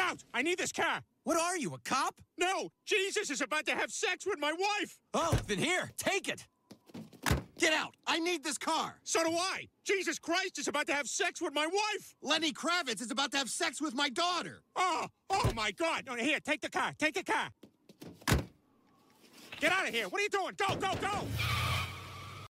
out! I need this car! What are you, a cop? No! Jesus is about to have sex with my wife! Oh, then here, take it! Get out! I need this car! So do I! Jesus Christ is about to have sex with my wife! Lenny Kravitz is about to have sex with my daughter! Oh my God! No, here, take the car! Take the car! Get out of here! What are you doing? Go, go, go!